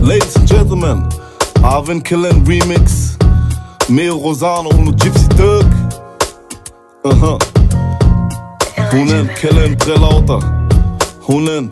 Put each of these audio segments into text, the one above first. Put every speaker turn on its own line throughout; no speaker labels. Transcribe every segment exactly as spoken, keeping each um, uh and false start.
Ladies and Gentlemen, Arvin Killen Remix, Meo Rosano und Gypsy Dirk. Aha. Hunen Killen Trelauter. Hunen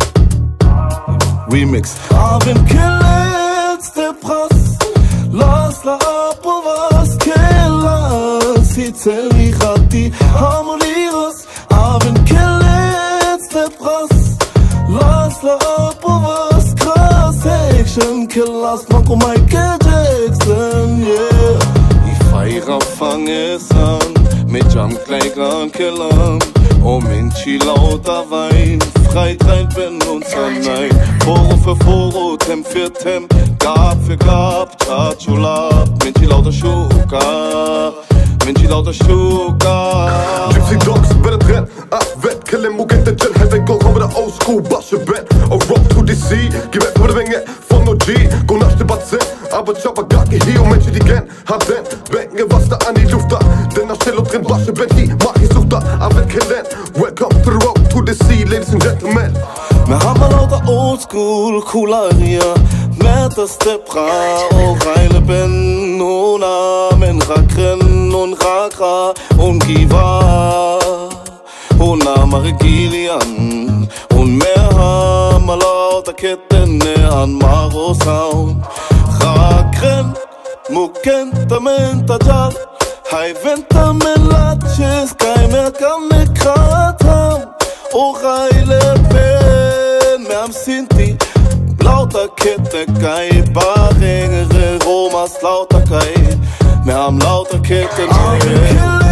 Remix. Arvin Killen Stepras. Las la apovas Kellas. Hitzeli Chati Harmoniros. Arvin Killen Stepras. Las la apovas Krass Action Kellas. Manko Michael Jackson, yeah. Ich feiere fang es an mit Jumpkleigern Killern. Oh Mensch, lauter Wein, Freitrein bin uns allein. Foro für Foro, Temp für Temp, Gab für Gab, Chachulat. Mensch, lauter Schuka, Mensch, lauter Schuka.
Gypsy Dogs, better trend, ah, vet, killen mogen den gen. Helt enkelt over de old school basjebed. Og rock to D C, ge vet hvor det ringer von O G. Gå nach debatten, aber chopper gacke hier und Menschen die gern hat den. Benke was da an die Luft da, denn da still und drin basjebed, die mach ich such da. Aber killen, welcome to the rock to D C, ladies and gentlemen.
Me haben lauter old school coolaria. Met de stepra, oh reine ben, hona, men rakren, und rakra, und giva. Hona marigilian, und mehr haben lauter Ketten an Maro Sound. Rakren, muken tamen tajal, hai ventamen latches, kai mer kan me kratam. Oh reile ben, me am Sinti. Lauter Kette, Kai, Barringere, Romas, lauter Kai. Wir haben lauter Kette,